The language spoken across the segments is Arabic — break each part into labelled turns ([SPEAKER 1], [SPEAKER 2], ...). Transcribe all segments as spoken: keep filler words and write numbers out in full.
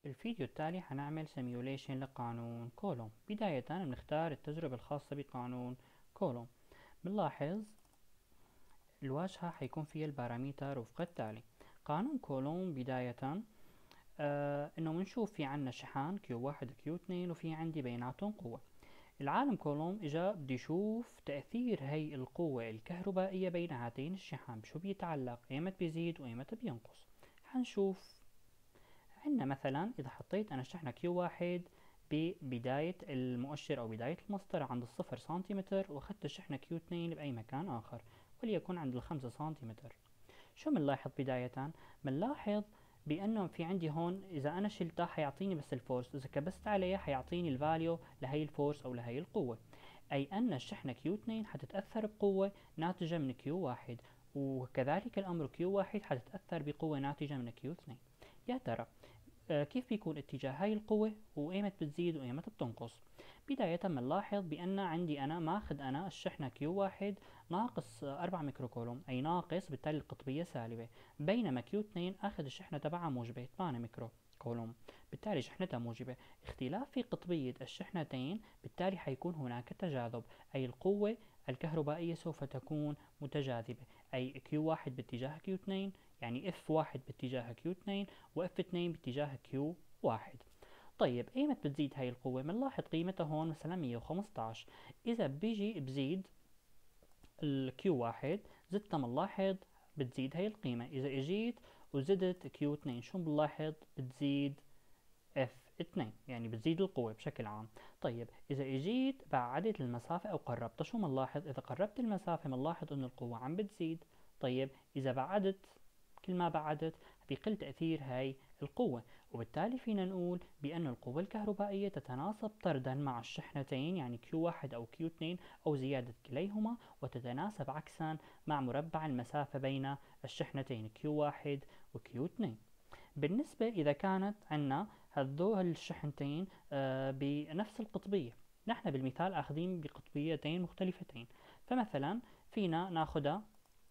[SPEAKER 1] بالفيديو التالي حنعمل سيميوليشن لقانون كولوم. بداية بنختار التجربة الخاصة بقانون كولوم. بنلاحظ الواجهة حيكون فيها البارامتر وفق التالي. قانون كولوم بداية آه انه بنشوف في عنا شحان كيو واحد وكيو اثنين وفي عندي بيناتهم قوة. العالم كولوم اجا بدي يشوف تأثير هي القوة الكهربائية بين هاتين الشحان، بشو بيتعلق، ايمت بيزيد وايمت بينقص. حنشوف عندنا مثلا إذا حطيت أنا شحنة كيو واحد ببداية المؤشر أو بداية المسطرة عند الصفر سنتيمتر، وأخذت الشحنة كيو اثنين بأي مكان آخر وليكن عند الخمسة سنتيمتر، شو بنلاحظ بداية؟ بنلاحظ بأنه في عندي هون إذا أنا شلتها حيعطيني بس الفورس، إذا كبست عليها حيعطيني الفاليو لهي الفورس أو لهي القوة، أي أن الشحنة كيو اثنين حتتأثر بقوة ناتجة من كيو واحد، وكذلك الأمر كيو واحد حتتأثر بقوة ناتجة من كيو اثنين. يا ترى آه، كيف بيكون اتجاه هاي القوة وإيمت بتزيد وإيمت بتنقص؟ بداية بنلاحظ بأن عندي أنا ماخذ أنا الشحنة كيو واحد ناقص أربعة ميكرو كولوم، أي ناقص، بالتالي القطبية سالبة، بينما كيو اثنين أخذ الشحنة تبعها موجبة ثمانية ميكرو كولوم، بالتالي شحنتها موجبة. اختلاف في قطبية الشحنتين بالتالي حيكون هناك تجاذب، أي القوة الكهربائية سوف تكون متجاذبة، أي كيو واحد باتجاه كيو اثنين، يعني اف واحد باتجاه كيو اثنين و اف اثنين باتجاه كيو واحد. طيب ايمت بتزيد هاي القوة؟ بنلاحظ قيمتها هون مثلا مية وخمسطعش. إذا بيجي بزيد الكيو واحد زدتها بنلاحظ بتزيد هاي القيمة. إذا اجيت وزدت كيو اثنين شو بنلاحظ؟ بتزيد اف اثنين، يعني بتزيد القوة بشكل عام. طيب إذا اجيت بعدت المسافة أو قربتها شو بنلاحظ؟ إذا قربت المسافة بنلاحظ إنه القوة عم بتزيد. طيب إذا بعدت، كل ما بعدت بيقل تأثير هاي القوة، وبالتالي فينا نقول بأن القوة الكهربائية تتناسب طردا مع الشحنتين، يعني كيو واحد أو كيو اثنين أو زيادة كليهما، وتتناسب عكسا مع مربع المسافة بين الشحنتين كيو واحد وكيو اثنين. بالنسبة إذا كانت عنا هذول الشحنتين آه، بنفس القطبية، نحن بالمثال أخذين بقطبيتين مختلفتين، فمثلا فينا ناخدها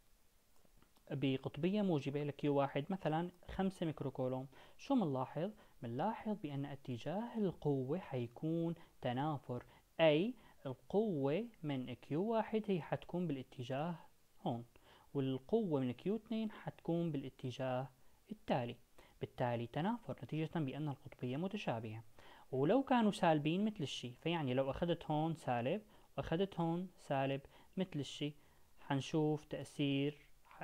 [SPEAKER 1] بقطبية موجبة لكيو واحد مثلا خمسة ميكرو كولوم. شو بنلاحظ؟ بنلاحظ بأن اتجاه القوة حيكون تنافر، أي القوة من كيو واحد هي حتكون بالاتجاه هون، والقوة من كيو اثنين حتكون بالاتجاه التالي، بالتالي تنافر نتيجة بأن القطبية متشابهة. ولو كانوا سالبين مثل الشي، فيعني لو أخذت هون سالب وأخذت هون سالب مثل الشي، حنشوف تأثير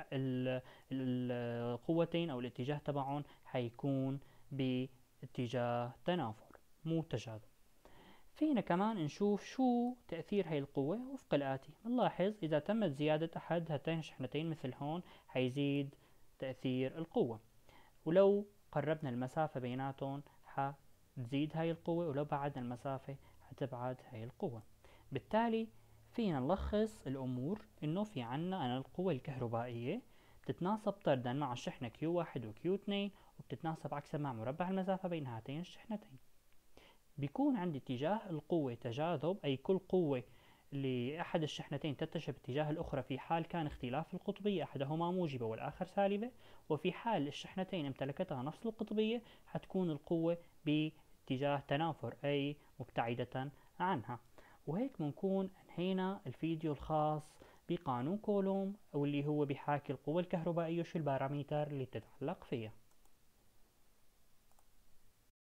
[SPEAKER 1] القوتين أو الاتجاه تبعهم حيكون باتجاه تنافر مو تجاذب. فينا كمان نشوف شو تأثير هاي القوة وفق الآتي. نلاحظ إذا تمت زيادة أحد هاتين الشحنتين مثل هون حيزيد تأثير القوة، ولو قربنا المسافة بيناتهم حتزيد هاي القوة، ولو بعدنا المسافة حتبعد هاي القوة. بالتالي فينا نلخص الأمور إنه في عنا أنا القوة الكهربائية بتتناسب طردا مع الشحنة كيو واحد وكيو اثنين، وبتتناسب عكسا مع مربع المسافة بين هاتين الشحنتين. بيكون عندي اتجاه القوة تجاذب، أي كل قوة لأحد الشحنتين تتجه باتجاه الأخرى في حال كان اختلاف القطبية أحدهما موجبة والآخر سالبة، وفي حال الشحنتين امتلكتها نفس القطبية حتكون القوة باتجاه تنافر، أي مبتعدة عنها. وهيك بنكون انهينا الفيديو الخاص بقانون كولوم، واللي هو بيحاكي القوة الكهربائية وشو البارامتر اللي بتتعلق فيها.